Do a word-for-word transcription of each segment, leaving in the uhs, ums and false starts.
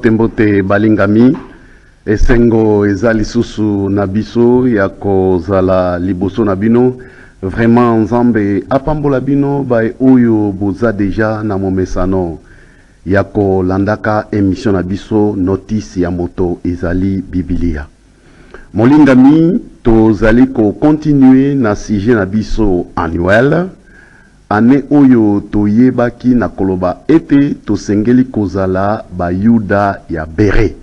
mbote mbote balingami esengo eza lisusu na biso ya kozala liboso na bino vraiment nzambe apambola bino ba oyo boza deja na momesano ya kolandaka émission na biso notice ya moto ezali Biblia. Molingami tozali ko continuer na sujet na biso annuel ane oyo toyebaki na koloba ete tosengeli kozala ba yuda ya bere.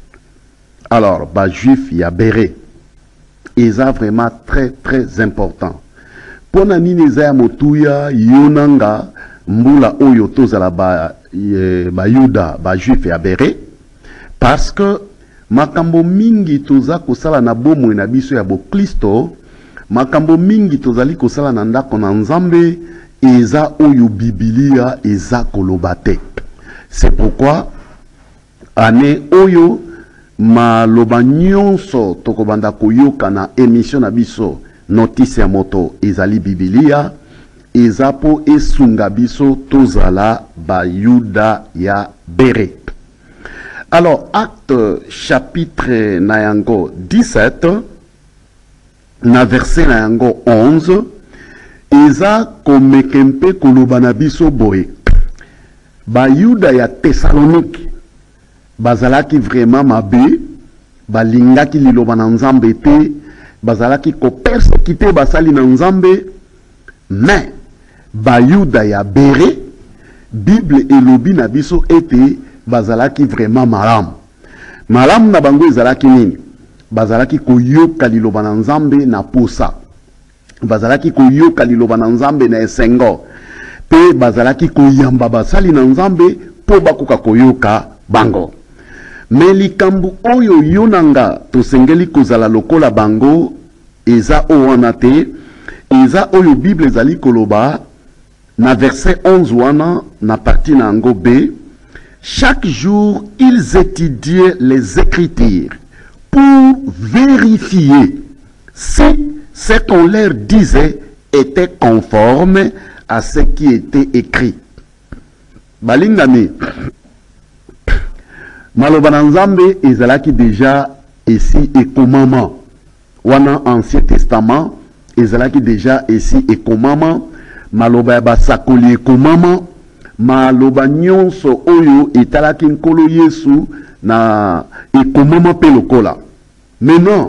Alors ba juif ya bere eza vraiment très très important. Pona nini za ya motuya yonanga mbula oyo tozala ba e, ba yuda ba juif ya bere parce que makambo mingi toza kosala na bomo na biso ya bo Kristo, makambo mingi tozali kosala na ndako na Nzambe eza oyo Biblia eza kolobate. C'est pourquoi ane oyo maloba nyonso tokobanda koyoka na émission na biso notice ya moto ezali Biblia eza po esunga biso tozala ba yuda ya bere. Alors, acte chapitre nayango dix-sept, na verset nayango onze, eza komekempe kolobana biso boye. Ba yuda ya Thessalonique, bazalaki vraiment mabe, balingaki liloba na Nzambe te, bazalaki ko persécuter basali na Nzambe, mais ba yuda ya bere, Bible elobi na biso ete bazalaki vraiment malam. Malam na bango ezalaki nini? Bazalaki koyoka liloba na Nzambe na posa. Bazalaki koyoka liloba na Nzambe na esengo. Pe bazalaki koyamba basali na Nzambe po bakoka koyoka bango. Me likambu oyo yonanga tosengeli kozala lokola bango eza owana te, eza oyo Bible ezali koloba na verset onze wana na partie na ngo B. Chaque jour, ils étudiaient les Écritures pour vérifier si ce qu'on leur disait était conforme à ce qui était écrit. Balingami, Maloba Nzambe ezalaki déjà ici et commandement. Wana Ancien Testament ezalaki déjà ici et commandement. Maloba basakoli et commandement. Maloba nyonso oyo etalaki nkolo Yesu na ekomama pe lokola. Maintenant,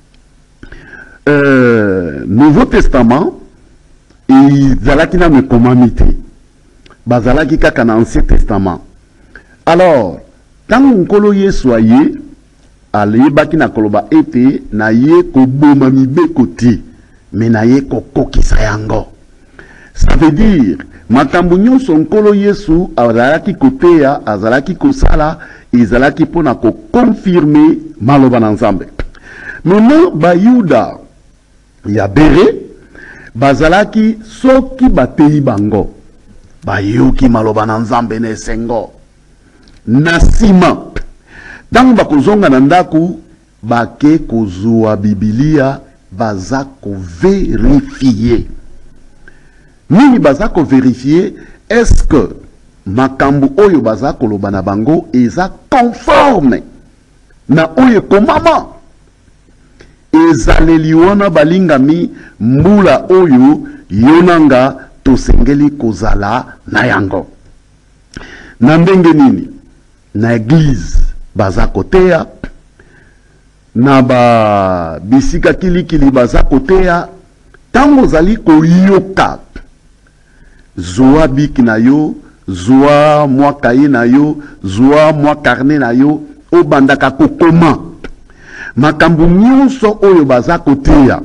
euh, Nouveau Testament ezalaki na mekomamite. Bazalaki kaka na Ancien Testament. Alors, tango nkolo Yesu aye, aleyebaki na koloba ete na ye koboma mibeko te, mais na ye kokokisa yango. Ça veut dire makambo nyonso nkolo Yesu azalaki koteya azalaki kosala ezalaki pona ko confirmer maloba na Nzambe. Maintenant ba yuda ya bere bazalaki soki bateyi bango bayoki maloba na Nzambe na esengo na sima tango bakozonga na ndaku bake kozwa Biblia baza ko vérifier. Nini baza ko vérifier est-ce que makambo oyo baza koloba na bango eza conforme na oyo komama ezaleli wana balingami mbula oyo yonanga tosengeli kozala na yango. Na ndenge nini? Na église baza koteya, na ba bisika kilikili baza koteya, tango zali koyoka zoa bik na yo, zoa mwa kaye na yo, zoa mwa karne na yo, o bandaka kokoma. Makambu nyonso oyo baza koteya.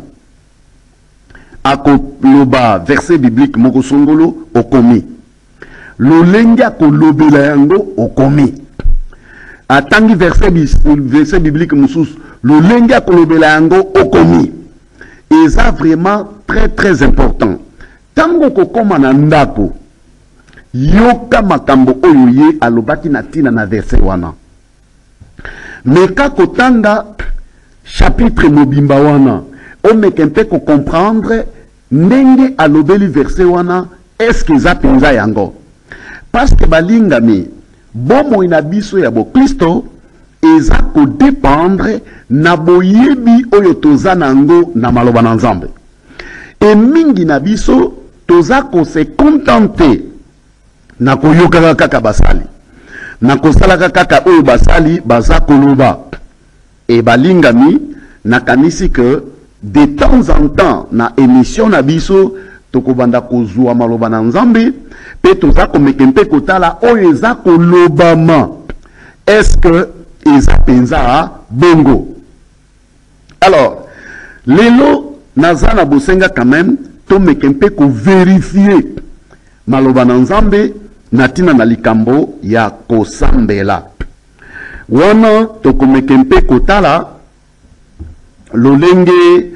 Ako loba verset biblique moko songolo okomi. Lolenge ako lobela yango okomi. Atangi verset, verset biblique musus, lolenge ako lobela yango okomi. Et ça vraiment très très important. Tango kokoma na ndako yoka makambo oyo ye alobaki na tina na verset wana. Meka kotanga chapitre mobimba wana o mekempe ko comprendre ndenge alobeli verset wana est-ce que za penza yango. Parce que balingami bomo ina biso ya bo Kristo eza ko dépendre na boyebi oyo toza nango na maloba na Nzambe. E mingi na biso toza ko se contenter na koyoka kaka basali. Na kosalaka kaka oyo basali baza koloba. E balingami na kanisi que de temps en temps na émission na biso tokobanda kozwa maloba na Nzambe pe toza komekempe kotala oyo eza kolobama. Est-ce que eza penza bongo? Alors, lelo nazana bosenga quand même to mekempe ko vérifier maloba na Nzambe natina na likambo ya kosambela. Wana to komekempe kotala lolenge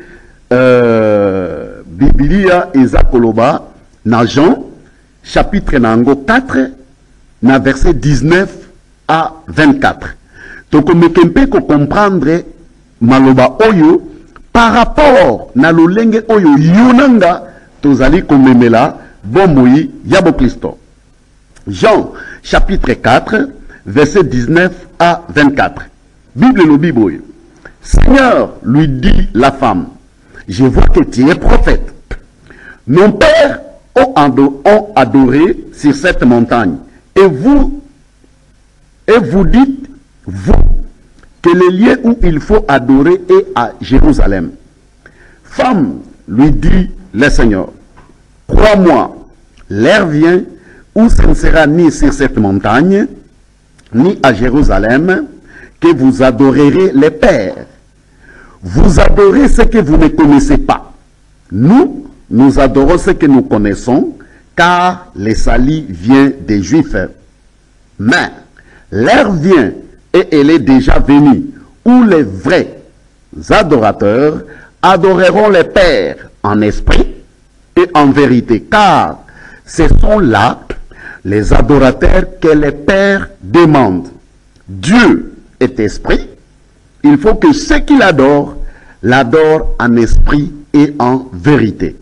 euh, Biblia eza koloba na Jean chapitre nango quatre na verset dix-neuf à vingt-quatre. To komekempe ko comprendre maloba oyo par rapport na lolenge oyo yonanga tozali komemela bomoi ya bo Kristo. Jean chapitre quatre verset dix-neuf à vingt-quatre. Bible le Bible. Seigneur, lui dit la femme, je vois que tu es prophète. Nos pères ont adoré sur cette montagne. Et vous, et vous dites, vous, que le lieu où il faut adorer est à Jérusalem. Femme, lui dit le Seigneur, crois-moi, l'heure vient où ce ne sera ni sur cette montagne, ni à Jérusalem, que vous adorerez les pères. Vous adorez ce que vous ne connaissez pas. Nous, nous adorons ce que nous connaissons, car le salut vient des Juifs. Mais l'heure vient, et elle est déjà venue, où les vrais adorateurs adoreront les pères en esprit et en vérité, car ce sont là les adorateurs que les pères demandent. Dieu est esprit. Il faut que ceux qui l'adorent, l'adorent en esprit et en vérité.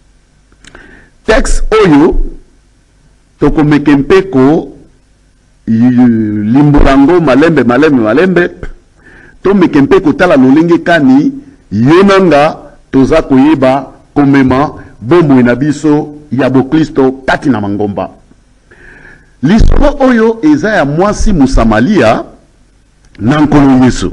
Texte Oyo, Tokomekempeko, Limburango, Malembe, Malembe, Malembe, Tomekempeko Tala Lolenge Kani, Yonanga, Toza Koyeba, Komema, Bomo Inabiso, Yabo Kristo, Katina Mangomba. L'histoire Oyo, Ezaya Mwasi Musamalia, Nankolo Yesu.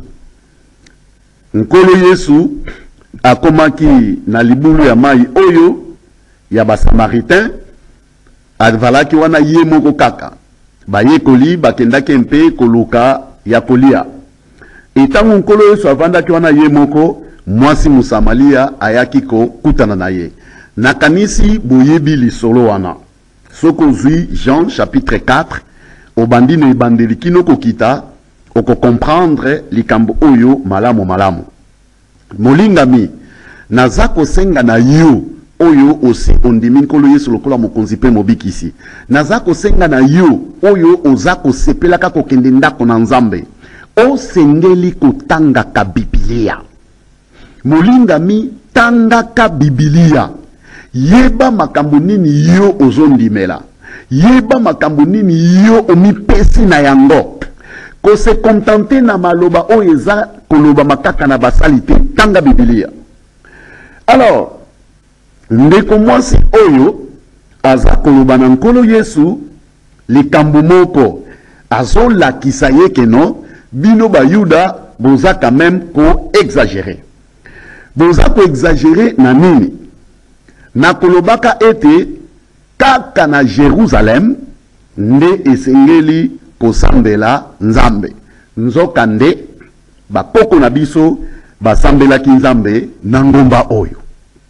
Nkolo Yesu akomaki na libulu ya mai oyo ya ba Samaritain advalaki wana ye moko kaka baye koli bakendaki mpe koluka ya kolia etango nkolo Yesu avandaki wana ye moko mwasi Musamalia ayaki ko kutana na ye nakanisi boyebi lisolo wana soko zui Jean chapitre quatre obandi na ebandeli kino kokita oko comprendre likambo oyo malamu malamu. Molingami, nazako senga na yo oyo osi ondimi nkolo Yesu lokola mokonzi pe mobikisi. Nazako senga na yo oyo ozako sepela kako kende ndako na Nzambe. O sengeli kotanga ka Biblia. Molingami tanga ka Biblia. Yeba makambo nini yo ozondimela. Yeba makambo nini yo omipesi na yango. Ko se contenter na maloba oeza koloba makaka na basalite tanga Biblia. Alors, ndeko mwasi oyo aza koloba na nkolo Yesu likambo moko azo lakisa yeke no bino ba Yuda boza quand même ko exagérer. Boza ko exagérer na nini? Na kolobaka ete kaka na Jérusalem nde esengeli kosambela Nzambe. Nzoka nde bakoko na biso basambela ki Nzambe na ngomba oyo.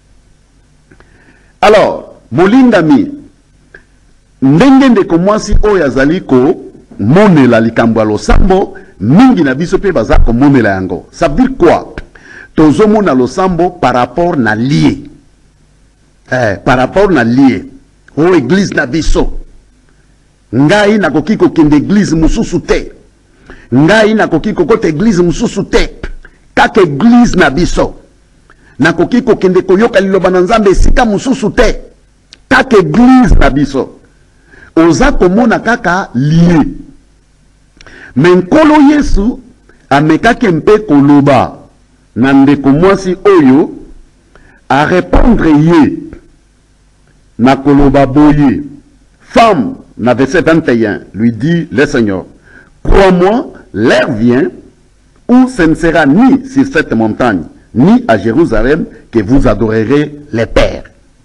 Alors, molingami ndenge ndeko mwasi oyo azali ko monela likambo ya losambo mingi na biso pe baza ko monela yango. Ça veut dire quoi? Tozo mona losambo par rapport na lié. Eh, par rapport na lié. O église na biso. Ngai na koki ko kende église mususu te. Ngai na koki ko kote église mususu te. Kaka église na biso. Na koki ko kende koyoka liloba na Nzambe sika mususu te. Kaka église na biso. Oza komona kaka lié. Mais nkolo Yesu amekaki mpe koloba na ndeko mwasi oyo à répondre ye na koloba boye. Femme, na verset vingt et un, lui dit le Seigneur, crois-moi, l'heure vient où ce ne sera ni sur cette montagne, ni à Jérusalem que vous adorerez les pères.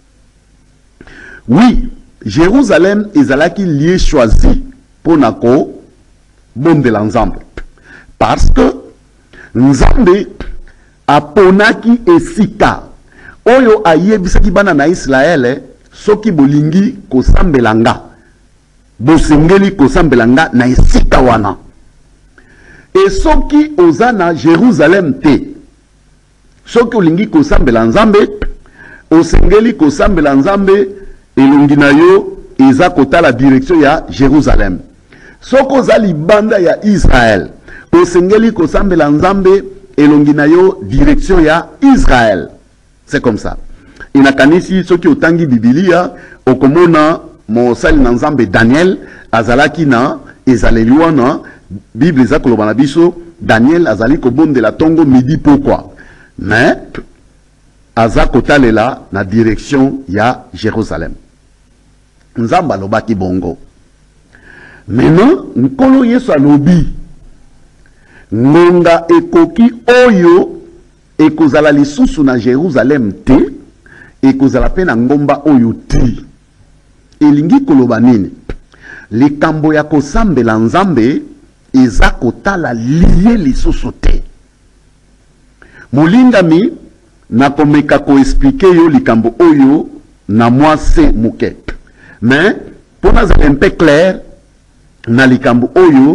Oui, Jérusalem ezalaki lieu choisi pour nako bombe l'ensemble. Parce que Nzambe aponaki esika oyo ayebisaki bana na Israël soki bolingi kosambelanga bosengeli kosambelanga na esika wana. Et soki ozana Jérusalem te soki olingi kosambela Nzambe osengeli kosambela Nzambe elongi na yo eza kotala direction ya Jérusalem. Soki oza libanda ya Israël osengeli kosambela Nzambe elongi na yo direction ya Israël. C'est comme ça. Inakanisi soki otangi Biblia okomona mosali na Nzambe Daniel azalaki na ezaleli wana Bible eza koloba na biso Daniel azali kobondela tongo midi pourquoi mais aza kotalela na direction ya Jérusalem. Nzamba lobaki bongo. Maintenant nkolo Yesu alobi ngonga ekoki oyo ekozala lisusu na Jérusalem te ekozala pe na ngomba oyo ti. Elingi koloba nini? Likambo ya kosambela Nzambe eza kotala liye lisusu te. Molingami nakomeka ko explique yo likambo oyo na mwase muke. Mais pour nous un peu clair na likambo oyo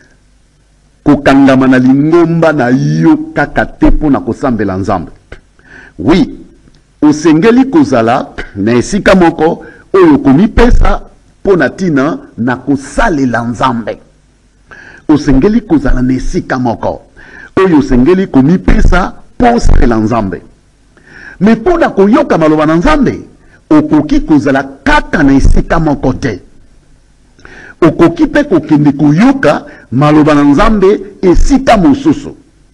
kokangama na lingomba na yo kaka te pona kosambela Nzambe. Oui, osengeli kozala na esika moko oyo komipesa pona tina na kosalela Nzambe. Osengeli kozala na esika moko oyo osengeli komipesa posalela Nzambe. Mais pona koyoka maloba na Nzambe okoki kozala kaka na esika moko te. Okoki pe kokende koyoka maloba na Nzambe esika mosusu.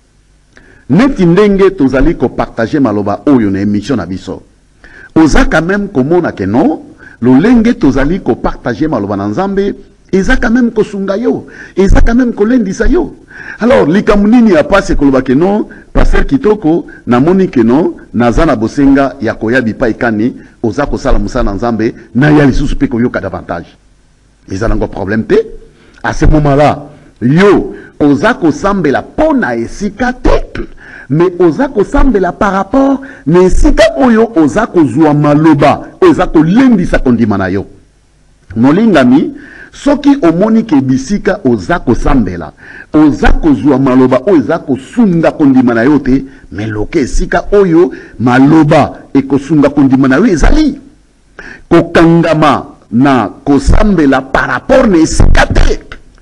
Neti ndenge tozali ko partager maloba oyo na émission na biso. Oza quand même komona ke non, lolenge tozali ko partager maloba na Nzambe eza quand même kosunga yo, eza quand même kolendisa yo. Alors likambo nini ya passe koloba ke non, pasteur kitoko na moni ke non, nazana bosenga ya koyabi pa ikani oza kosala musala na Nzambe na ya lisusu pe koyoka davantage. Eza nango problème te. À ce moment-là, yo oza kosambela pona esika te, mais oza kosambela par rapport na esika oyo oza kozwa maloba, oza kolendisa kondima na yo. Molingami soki omoni ke bisika oza kosambela, oza kozwa maloba oza kosunga kondima na yo te, mais loke esika oyo maloba e kosunga kondima na yo ezali. Kokangama na kosambela par rapport na esika te.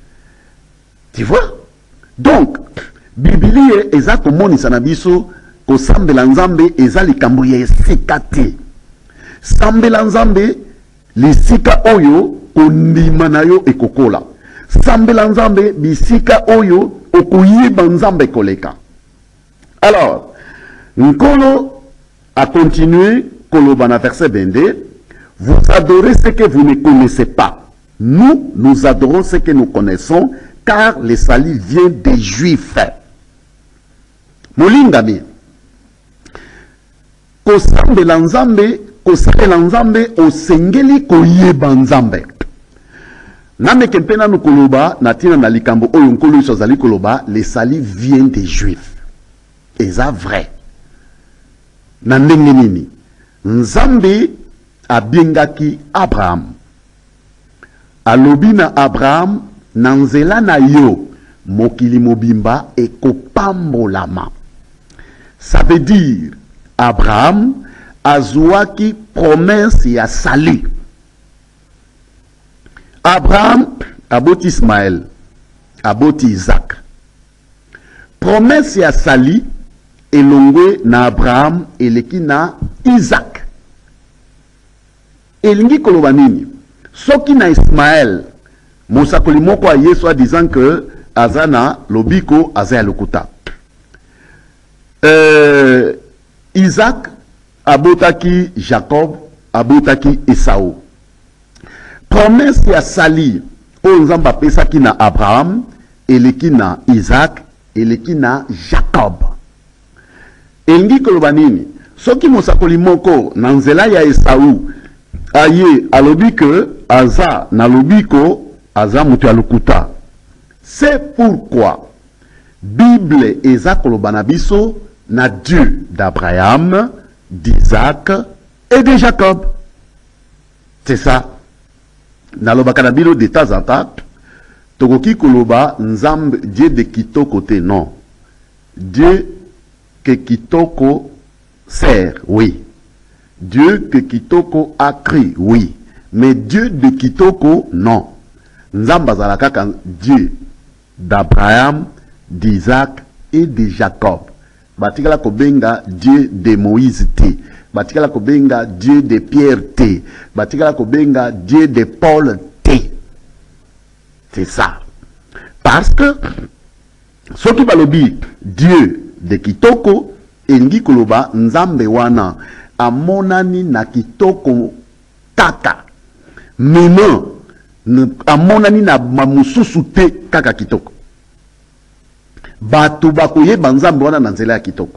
Tu vois? Donc, Biblia eza komonisa na biso kosambela Nzambe eza likambo ya esika te. Sambela Nzambe lisika oyo kondima na yo ekokola. Sambela Nzambe bisika oyo okoyeba Nzambe koleka. Alors, Nkolo a continué koloba na verset vingt-deux. Vous adorez ce que vous ne connaissez pas. Nous, nous adorons ce que nous connaissons, car le salut vient des Juifs. Molingami. Kosambela Nzambe, kosambela Nzambe, osengeli koyeba Nzambe. Nameke mpena no koloba, natina na likambo oyo nkolo Yesu azali koloba, le salut vient des Juifs. Eza vrai. Na ndenge nini? Nzambe abengaki Abraham. Alobi na Abraham, nanzela na yo, mokili mobimba ekopambolama. Ça veut dire, Abraham azwaki promesse ya sali. Abraham aboti Ismaël, aboti Isaac. Promesse ya sali elongwe na Abraham eleki na Isaac. Elingi koloba nini? Soki na Ismaël, mosakoli moko a Yesu a disant que azana lobiko azaya lokuta. Euh, Isaac abotaki Jacob abotaki Esau. Promesse ya sali o nzamba pesaki na Abraham eleki na Isaac eleki na Jacob. Elingi koloba nini? Soki mosakoli moko na nzela ya Esau aye alobi ke aza na lobiko aza mutu ya lokuta. C'est pourquoi Bible eza koloba na biso na Dieu d'Abraham, d'Isaac et de Jacob. C'est ça. Na loba kanabilo de temps en temps, tokoki koloba nzambe Dieu de kitoko te, non. Dieu que kitoko sert, oui. Dieu que kitoko a créé, oui. Mais Dieu de kitoko, non. Nzamba zalaka Dieu d'Abraham, d'Isaac et de Jacob. Batikala kobenga Dieu de Moïse te. Batikala kobenga Dieu de Pierre te. Batikala kobenga Dieu de Paul te. C'est ça. Parce que ce qui va le dire Dieu de kitoko engi koloba nzambe wana amonani na kitoko kaka. Meno amonani na mamususu te kaka kitoko. Bato bakoye banzambe wana na nzela ya kitoko.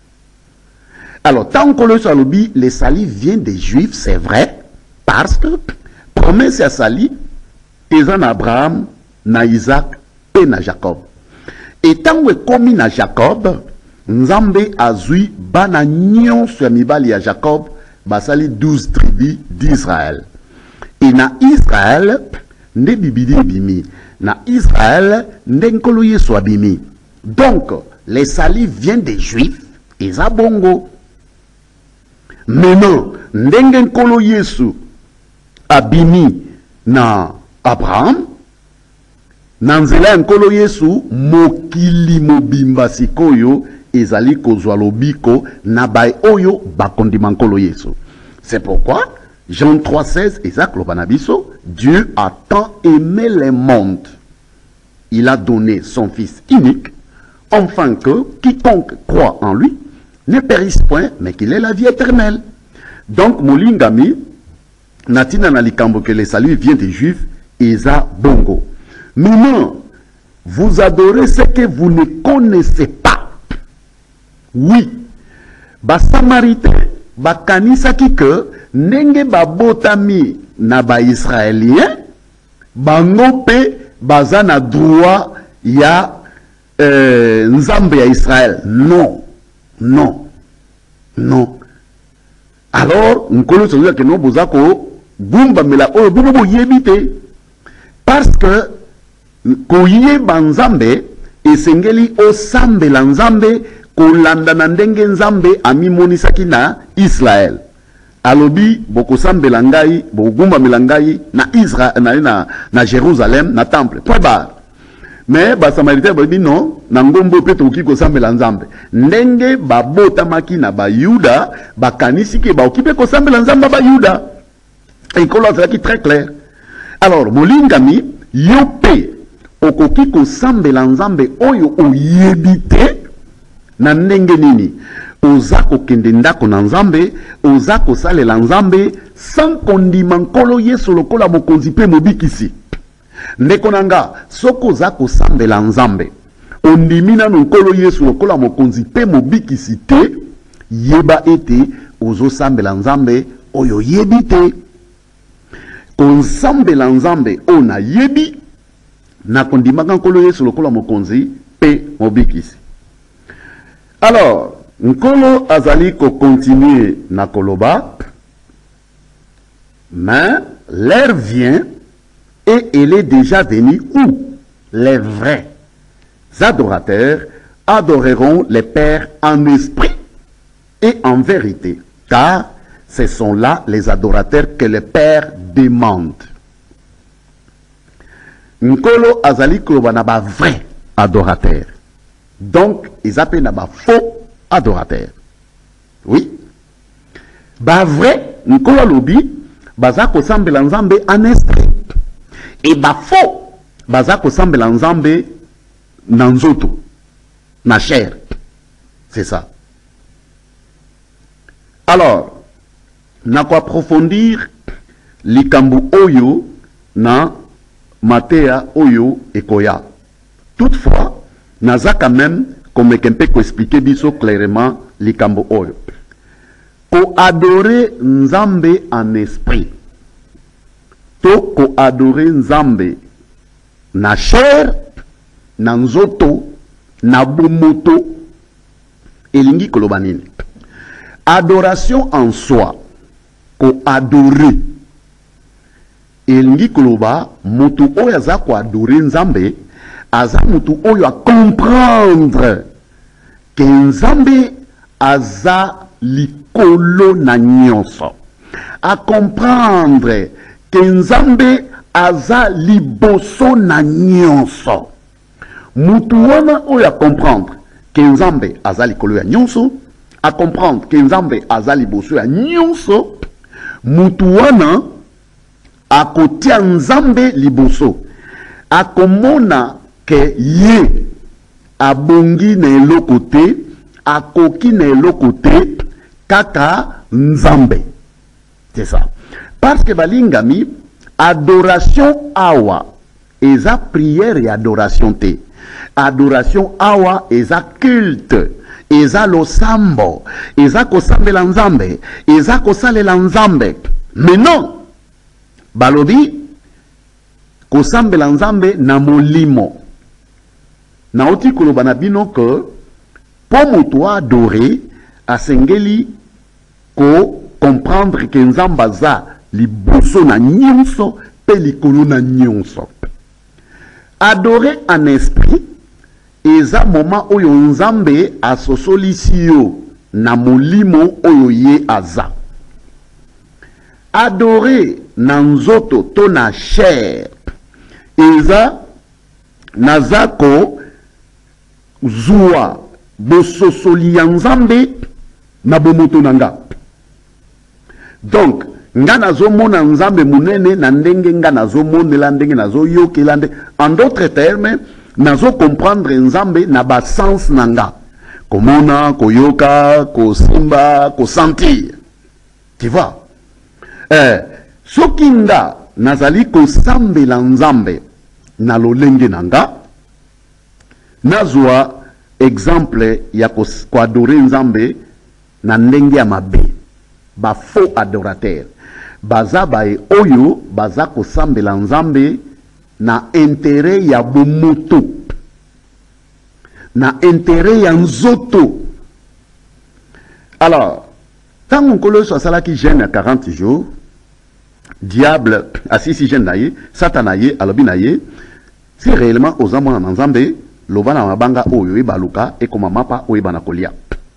Alors, tant que le salobi, les salis viennent des Juifs, c'est vrai, parce que promesse ya sali, ezan Abraham, na Isaac et na Jacob. Et tant que komi na Jacob, nzambe azui bana nyonso ya mibali ya Jacob, basali douze tribus d'Israël. Et na Israël, nde bibidi bimi. Na Israël, nde nkolo yesu abimi. Donc, les salis viennent des Juifs, et zabongo. Maintenant, ndenge nkolo yesu abimi na Abraham, na nzela nkolo yesu mokili mobimba sikoyo ezali kozwa lobiko na bai oyo bakondima nkolo yesu. C'est pourquoi Jean trois seize Isaac Lobanabiso, Dieu a tant aimé le monde, il a donné son fils unique, afin que quiconque croit en lui ne périsse point, mais qu'il ait la vie éternelle. Donc, Molingami, Natina Nalikambo, que les saluts viennent des Juifs, Eza Bongo. Maintenant, vous adorez ce que vous ne connaissez pas. Oui, ba Samaritain, ba kanisaki que nenge ba botami na ba Israélien, ba ngope baza na droit ya euh, nzambe ya Israël. Non, non, non. Alors, nkolo sozuya ke no bozako gumba mela oyo bubu bo yebite parce que koyeba nzambe esengeli osambela nzambe kolanda na ndenge nzambe amimonisaki na Israël. Alobi bokosambela ngai bogumba mela ngai na Israël na na, na Jérusalem na temple. Point barre. Mais ba Samaritain ba non na ngombo pe toki ko sambela nzambe ndenge babota maki na ba Yuda bakanisi ke ba okipe ko sambela nzamba ba Yuda. Et kolo ça qui très clair. Alors molingami yope okoki ko sambela nzambe oyo oyebite na ndenge nini oza kokende ndako na nzambe oza kosalela nzambe sans kondima nkolo Yesu lokola mokonzi pe mobikisi. Ndeko nanga soko za kosambela nzambe ondimi na nkolo Yesu lokola mokonzi pe mobikisi te yeba ete ozo sambela nzambe oyo yebi te. Konsambela nzambe ona yebi na kondima nkolo Yesu lokola mokonzi pe mobikisi. Alors nkolo azali ko continuer na koloba, mais l'heure vient et elle est déjà venue où les vrais adorateurs adoreront les pères en esprit et en vérité, car ce sont là les adorateurs que le Père demande. Nkolo azali koloba na ba vrai adorateur. Donc, ils appellent na ba faux adorateur. Oui. Ba vrai, nkolo lobi, baza ko sambela nzambe en esprit. Et ba faux, baza ko sambela nzambe nanzoto na chair. C'est ça. Alors, na ko approfondir likambu oyo na matea oyo ekoya. Toutefois, naza quand même comme kempe ko expliquer biso clairement likambu oyo. Ko adorer Nzambe en esprit. To ko adorer Nzambe na chair, na nzoto, na bomoto, elingi koloba nini. Adoration en soi, ko adorer, elingi koloba, mutu oyo aza ko adorer Nzambe, aza mutu oyo a comprendre que Nzambe aza likolo na nyonso, a comprendre que Nzambe aza liboso na nyonso. Mutu wana oyo a comprendre que Nzambe aza likolo ya nyonso, a comprendre que Nzambe aza liboso ya nyonso, mutu wana a kotia Nzambe liboso, a komona que ye abongi na eloko te, akoki na eloko te, kaka Nzambe. C'est ça. Parce que balingami, adoration awa, eza prière et adoration te. Adoration awa, eza culte, eza losambo, eza kosambela Nzambe, eza kosalela Nzambe. Mais non, balobi, kosambela Nzambe na molimo. Na oti koloba na bino que, pour moto adorer, asengeli ko comprendre que Nzamba za liboso na nyonso pe likolo na nyonso. Adorer en esprit eza moment oyo Nzambe asosolisi yo na molimo oyo ye aza. Adorer na nzoto to na chair eza nazako zua bososoli ya Nzambe na bomoto nanga. Donc, nga nazo mona Nzambe munene na ndenge nga nazo monela ndenge nazo yokela ndenge. En d'autres termes, nazo comprendre Nzambe na ba sens nanga. Komona, koyoka, kosimba, kosentir. Tu vois? Eh, soki nga nazali kosambela Nzambe na lolenge nanga, nazwa exemple ya ko adore Nzambe na ndenge ya mabe. Ba faux adorateur. Baza bae oyo baza kosambela Nzambe na intérêt ya bomoto. Na intérêt ya nzoto. Alors, tant on kolo so sala ki jeûne à quarante jours, diable asisi jeûne na ye, Satan na ye, alobi na ye, si réellement aux amona na Nzambe, loba na mabanga oyo e baluka e koma mapa oyo bana kolia.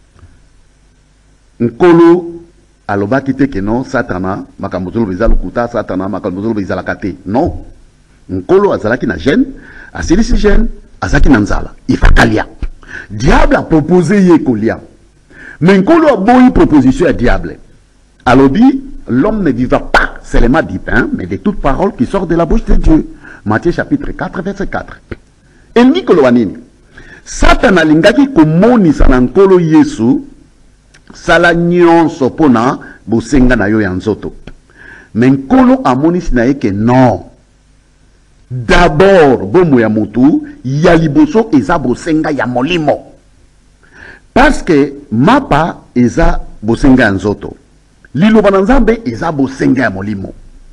Nkolo alobaki te ke non Satana makambo bezalo kuta Satana makambo bezala kate. Non. Nkolo azalaki na jeûne, asilisi jeûne, azaki na nzala. Ifakalia. Diable a proposé ye kolia. Mais Nkolo a boyi proposition à diable. Alobi, l'homme ne vivra pas seulement du pain, mais de toute parole qui sort de la bouche de Dieu. Matthieu chapitre quatre, verset quatre. Et Nikolo anini. Satan alingaki komonisa na Nkolo Yesu sala nyonso pona bosenga na yo ya nzoto. Mais Nkolo amonisi na ye ke non. D'abord, bomo ya mutu, ya liboso eza bosenga ya molimo. Parce que mapa eza bosenga ya nzoto. Liloba na Nzambe eza bosenga ya molimo.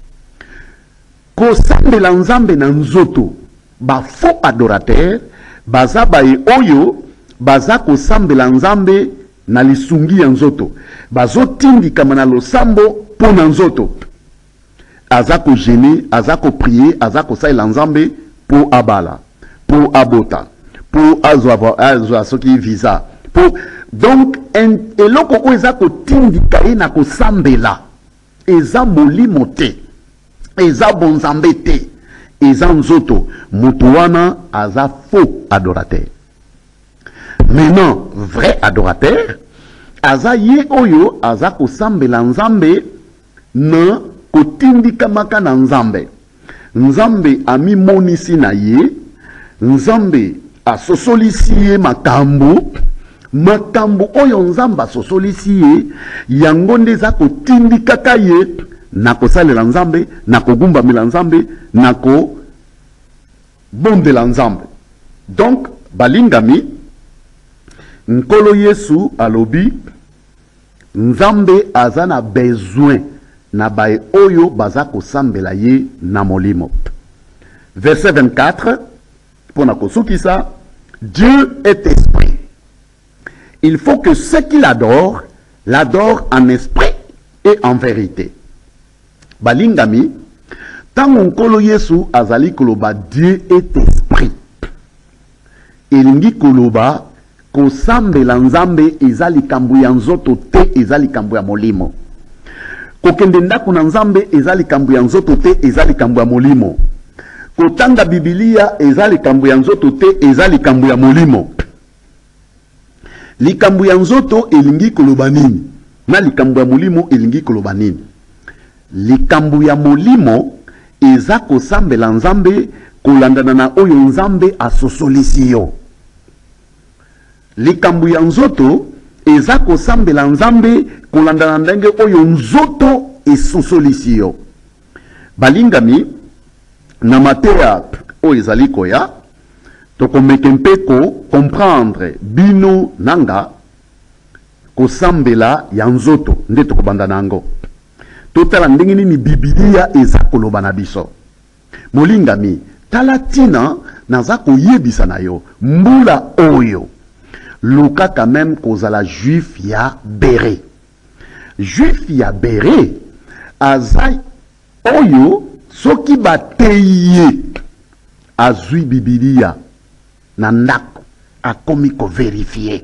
Kosambela Nzambe na nzoto, ba faux adorateur, baza bae oyo, baza kosambela Nzambe na lisungi ya nzoto. Bazo tindi kama na losambo po na nzoto. Azako gêner, azako prier, azako saïla Nzambe pour abala, pour abota, pour azwa azwa soki visa. Pour donc en eloko o ezako tindi kaye na ko sambela. Eza molimo te. Eza bonzambe te. Eza nzoto. Mutu wana aza faux adorateur. Maintenant, vrai adorateur, aza ye oyo aza ko sambela Nzambe na kotindika maka na Nzambe. Nzambe ami monisi na ye, Nzambe a sosolisi ye makambo makambo oyo nzambe asosolisi ye yango nde eza kotindikaka ye na kosalela nzambe na kogumbamela nzambe na kobondela nzambe. Donc balingami nkolo Yesu alobi nzambe aza na besoin na bae oyo baza kosambela ye na molimo. Verset vingt-quatre, pour na kosukisa, Dieu est esprit. Il faut que ceux qui l'adorent l'adorent en esprit et en vérité. Balingami, tango nkolo Yesu azali koloba Dieu est esprit. Elingi koloba kosambela nzambe ezali kambu ya nzoto te ezali kambu ya molimo. Kokende ndako na nzambe ezali kambu ya nzoto te ezali kambu ya molimo. Kotanga Biblia ezali kambu ya nzoto te ezali kambu ya molimo. Likambu ya nzoto elingi koloba nini na likambu ya molimo elingi koloba nini? Likambu ya molimo eza kosambela nzambe kolandana na oyo nzambe asosolisi yo. Likambu ya nzoto eza kosambela nzambe kolandana ndenge oyo nzoto esosolisi yo. Balingami na mateya oyo ezali koya tokomeke mpeko comprendre bino nanga kosambela ya nzoto nde tokobanda nango. Totala ndenge nini Biblia eza koloba na biso. Molingami tala tina naza koyebisa na yo mbula oyo luka quand même kozala juif ya bere. Juif ya bere azai oyo soki bateye azui Biblia na ndako akomi ko verifier.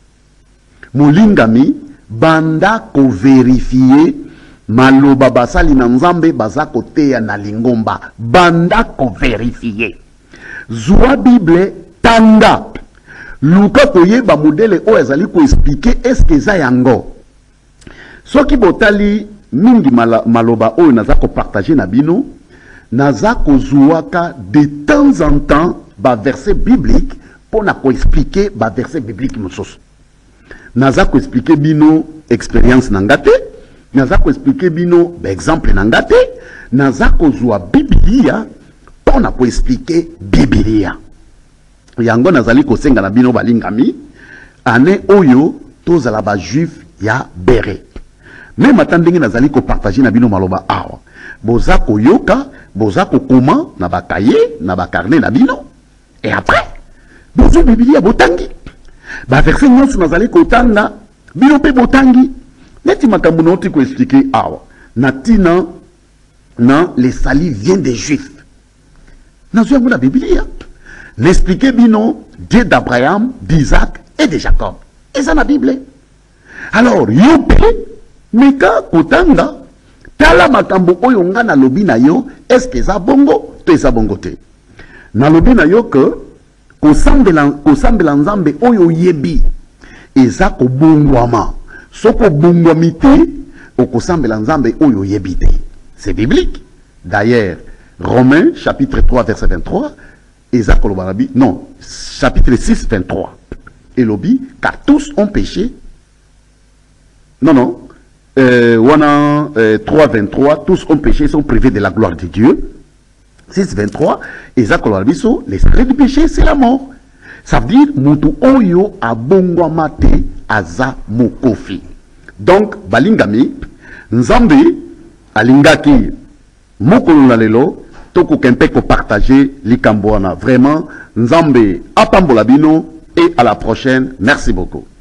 Molingami banda ko verifier maloba basali na nzambe baza koteya na lingomba banda ko verifier. Zwa Bible tanga luka koyeba modele o ezali ko expliquer est-ce que za yango. Soki botali mingi mala, maloba oyo naza ko partager na bino naza ko zuwaka de temps en temps ba verset biblique pour na ko expliquer ba verset biblique mosusu. Naza ko expliquer bino expérience nangate, naza ko expliquer bino ba exemple nangate, naza ko zuwa Biblia pour na ko expliquer Biblia. Yango nazali ko senga na bino balingami ane oyo tozala ba juif ya bere. Même attendez nazali ko partager na bino maloba awa. Boza ko yoka, boza ko koma na ba cahier, na ba carnet na bino. Et après, bozo Biblia botangi. Ba verset nyonso nazali ko tanga, bino pe botangi. Neti makambo noti ko expliquer awa. Natina na les salis vient des juifs. Nazo yango la Biblia. N'expliquer bino Dieu d'Abraham, d'Isaac et de Jacob. Et ça la Bible. Alors, yope Mika kotanga tala makambo oyo nga na lobi na yo est-ce que za bongo to eza bongo te. Na lobi na yo ke kosambela kosambela nzambe oyo yebi eza ko bongwama. Soko bongwami te okosambela nzambe oyo yebi te. C'est biblique. D'ailleurs, Romains chapitre trois verset vingt-trois eza kolobarabi non, chapitre six vingt-trois. Et lobi car tous ont péché. Non non Euh, wana euh, trois vingt-trois, tous ont péché, sont privés de la gloire de Dieu. six vingt-trois, et ça, l'esprit du péché, c'est la mort. Ça veut dire, mutu oyo abongwa mate aza mokofi. Donc, balingami, nzambe, alingaki, mokolo na lelo, toko kempe ko partager likamboana. Vraiment, nzambe, apambola bino, et à la prochaine. Merci beaucoup.